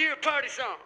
hear a party song.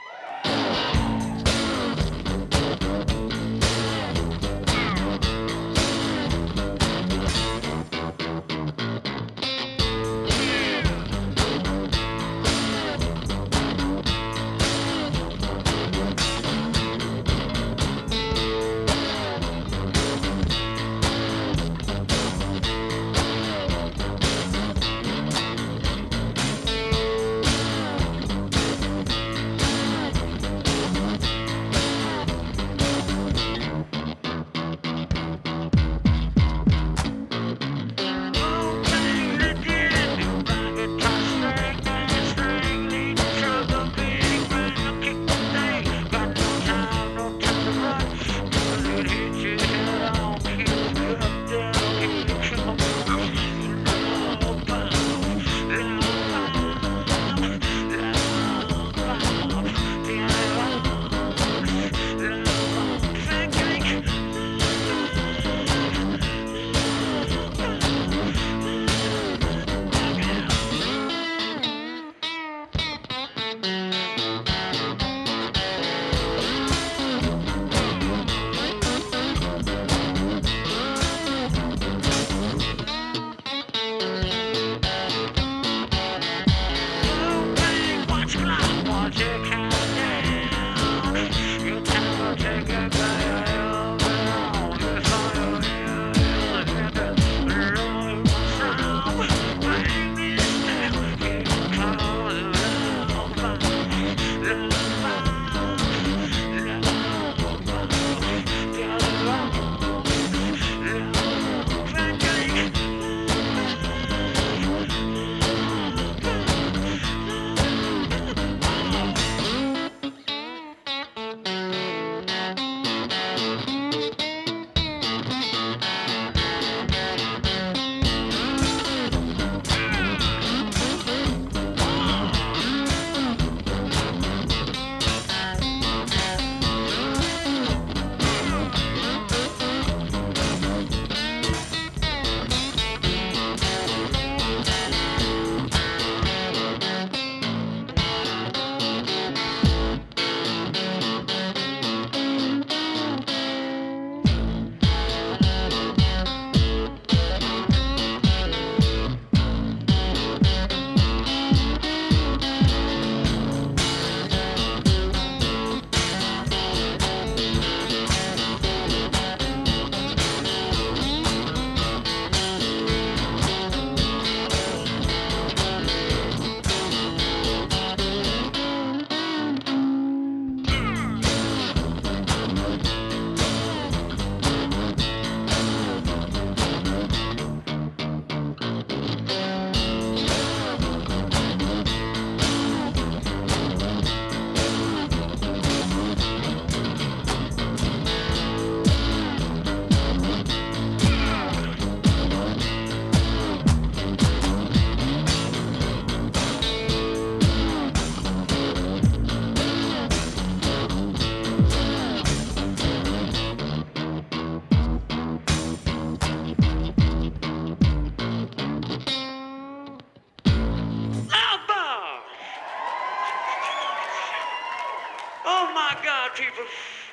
People,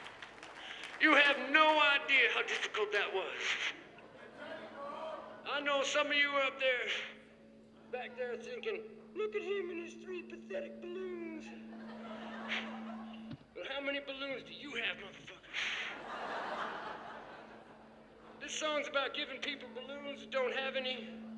you have no idea how difficult that was. I know some of you are up there, back there thinking, look at him and his 3 pathetic balloons. But how many balloons do you have, motherfucker? This song's about giving people balloons that don't have any.